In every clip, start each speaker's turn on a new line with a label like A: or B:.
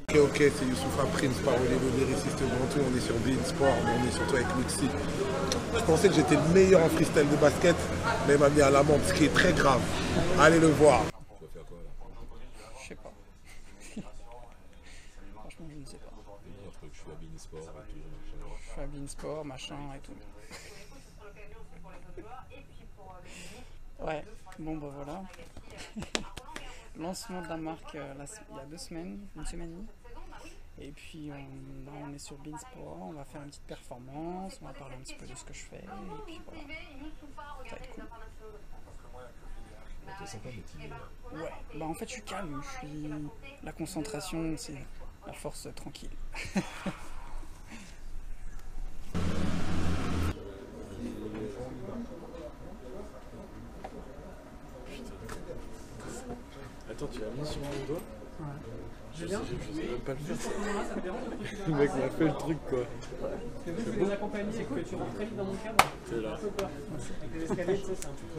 A: Ok, c'est Youssoupha Prince, parolier, le lyriciste Bantou, on est sur Bein Sport, mais on est surtout avec Mixi. Je pensais que j'étais le meilleur en freestyle de basket, mais il m'a mis à l'amende, ce qui est très grave. Allez le voir.
B: Tu vas faire quoi là?
C: Je sais pas. Franchement, je ne sais pas.
B: Un truc, je suis à Bein Sport et tout, machin.
C: Je suis à Bein Sport, machin et tout. Ouais, bon bah voilà. Lancement de la marque il y a 2 semaines, une semaine et demie. Et puis là on est sur Bein Sport, on va faire une petite performance, on va parler un petit peu de ce que je fais. Et puis voilà, ça va être cool.
B: T'es sympa mais timide.
C: Ouais, bah en fait je suis calme, la concentration c'est la force tranquille.
B: Attends, tu l'as mis sur mon doigt?
C: Ouais.
B: Je sais même pas le faire. Le mec m'a fait le truc quoi.
D: C'est vous qui les accompagnez et que tu rentres très vite dans mon cadre.
B: C'est là.
D: Un peu peur. Avec les escaliers, tu sais, c'est un peu.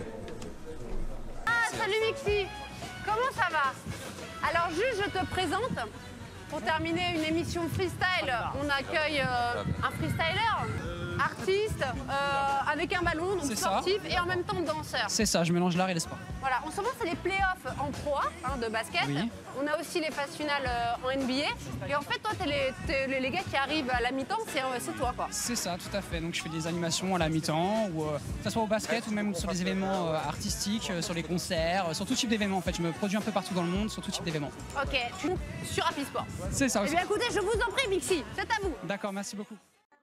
E: Ah, salut Mixi, comment ça va? Alors juste, je te présente, pour terminer une émission freestyle, on accueille un freestyler, artiste, avec un ballon, donc sportif, et en même temps danseur.
C: C'est ça, je mélange l'art et le sport.
E: Voilà, en ce moment c'est les playoffs en Pro A de basket.
C: Oui.
E: On a aussi les phases finales en NBA. Et en fait, toi, t'es les gars qui arrivent à la mi-temps, c'est toi quoi.
C: C'est ça, tout à fait. Donc je fais des animations à la mi-temps, ou que ce soit au basket ou même sur des événements artistiques, sur les concerts, sur tout type d'événements en fait. Je me produis un peu partout dans le monde, sur tout type d'événements.
E: Ok, sur Happy Sport.
C: C'est ça
E: Eh
C: aussi.
E: bien écoutez, je vous en prie Mixi, c'est à vous.
C: D'accord, merci beaucoup.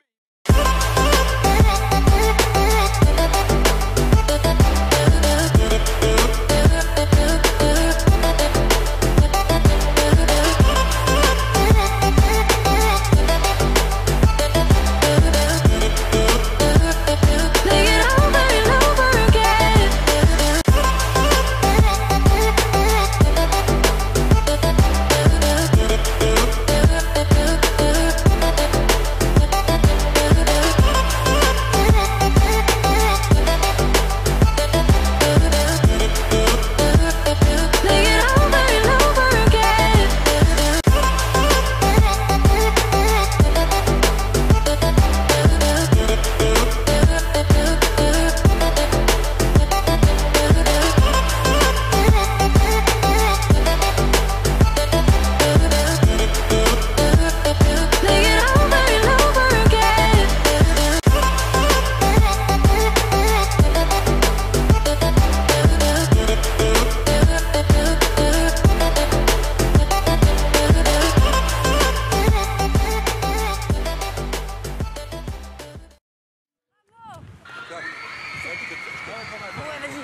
E: Ouais, vas-y.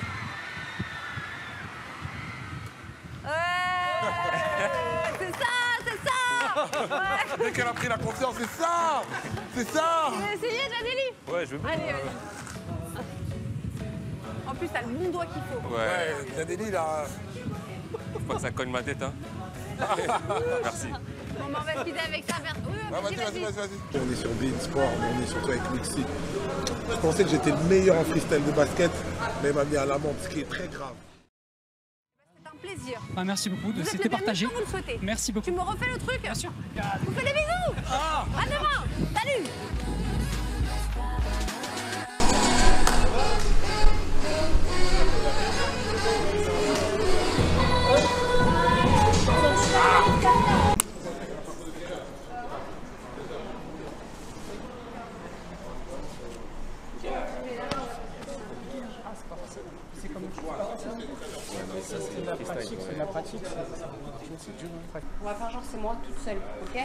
E: Ouais, c'est ça. Ouais.
A: Dès qu'elle a pris la confiance, c'est ça. C'est ça.
E: Tu veux essayer, Janelli?
B: Ouais, je veux bien.
E: Allez, vas-y. En plus, t'as le bon doigt qu'il faut.
B: Ouais,
A: Janelli là.
B: faut pas que ça cogne ma tête, hein. Merci.
E: On va se quitter avec ça. Oui,
A: vas-y. On est sur Bein Sport, mais on est surtout avec Mixi. Je pensais que j'étais le meilleur en freestyle de basket, mais il m'a mis à l'amende, ce qui est très grave.
E: C'est un plaisir.
C: Ah, merci beaucoup,
E: Vous êtes
C: c'était
E: le bienvenu
C: partagé.
E: quand vous le souhaitez.
C: Merci beaucoup.
E: Tu me refais le truc?
C: Bien sûr.
E: Vous faites des bisous. À demain. Salut.
C: C'est comme c'est de la pratique, c'est de la pratique. C'est dur.
E: On va faire genre c'est moi toute seule, ok?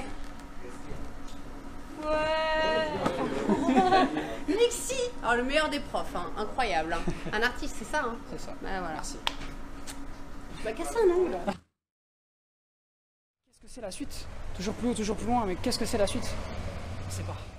E: Ouais. Mixi. Alors le meilleur des profs, hein. Incroyable. Hein. Un artiste, c'est ça, hein?
C: C'est ça.
E: Bah, voilà.
C: Merci.
E: Bah casse un ongle.
C: Qu'est-ce que c'est la suite? Toujours plus haut, toujours plus loin, mais qu'est-ce que c'est la suite? Je sais pas.